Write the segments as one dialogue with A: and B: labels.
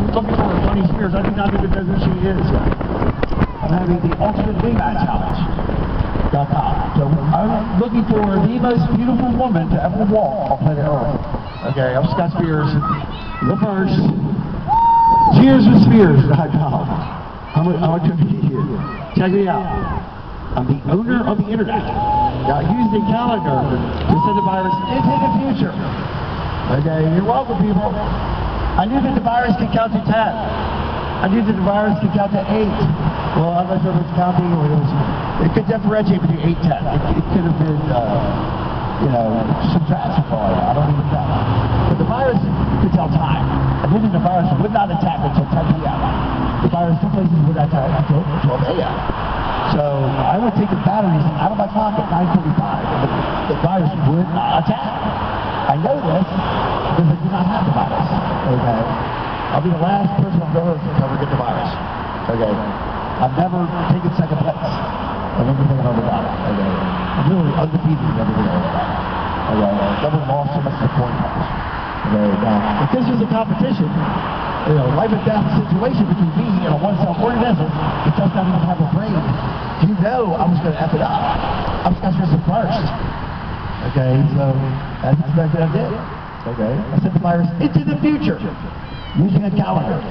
A: looking for Bunny Spears. I think not even knows who she is yet. I'm having the Ultimate Wingman Challenge.com. So I'm looking for the most beautiful woman to ever walk on planet Earth. Okay, I'm Scott Spears, the first. CheersWithSpears.com. I want to be here. Check me out. I'm the owner of the internet. Now use the calendar to send the virus into the future. Okay, you're welcome, people. I knew that the virus could count to 10. I knew that the virus could count to 8. Well, I'm not sure if it's counting or it could differentiate between 8 and 10. It could have been, subtraction for all I don't even know. But the virus could tell time. I knew that the virus would not attack until 10 p.m. The virus, some places would attack until 12 a.m. So I would take the batteries out of my pocket at 9:45, and the virus would not attack. I know this because I do not have the virus. Okay, I'll be the last person on earth to ever get the virus. Okay, I've never taken second place of anything I've ever done. Okay, I'm literally undefeated in everything I've ever done. Okay, I've never lost so much as a coin toss. Okay, now if this was a competition, life and death situation between me and a one-cell organism that does not even have a brain, you know I was going to F it up. I was going to the first. Okay, so that's exactly what I did. Okay, I sent the virus into the future using a calendar.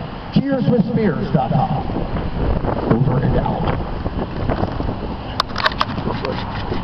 A: CheersWithSpears.com. Over and out.